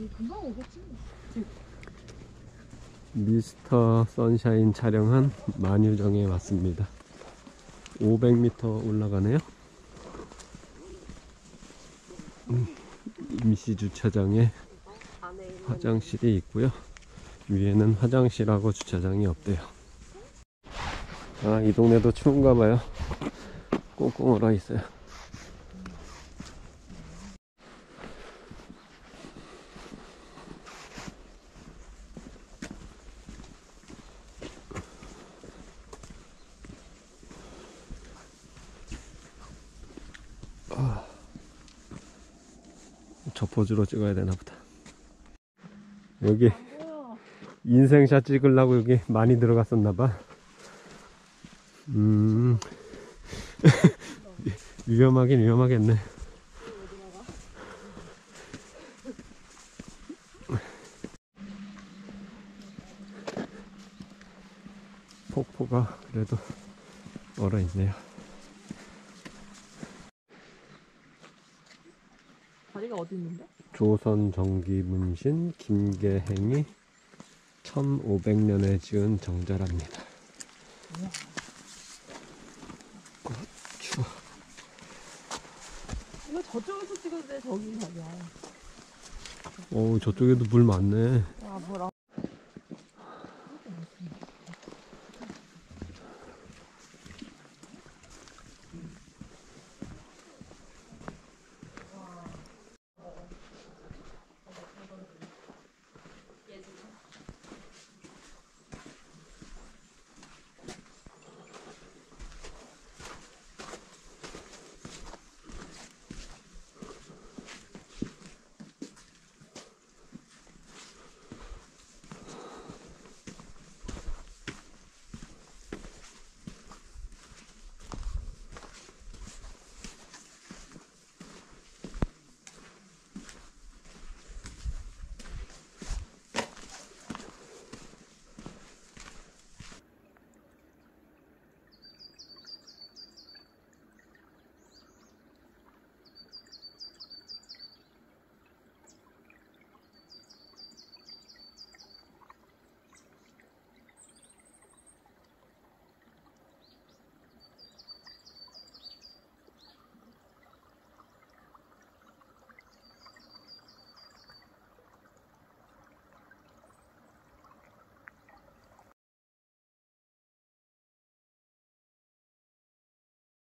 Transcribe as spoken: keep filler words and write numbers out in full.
금방 오겠지. 미스터 선샤인 촬영한 만유정에 왔습니다. 오백 미터 올라가네요. 음, 임시 주차장에 화장실이 있고요. 위에는 화장실하고 주차장이 없대요. 아, 이 동네도 추운가 봐요. 꽁꽁 얼어 있어요. 아, 저 포즈로 찍어야 되나 보다. 여기 인생샷 찍으려고 여기 많이 들어갔었나 봐. 음. 위험하긴 위험하겠네. 폭포가 그래도 얼어 있네요. 다리가 어디 있는데? 조선정기문신 김계행이 천오백 년에 지은 정자랍니다. 어, 추워. 이거 저쪽에서 찍었는데 저기 자기야. 오, 저쪽에도 물 많네. 아 뭐라?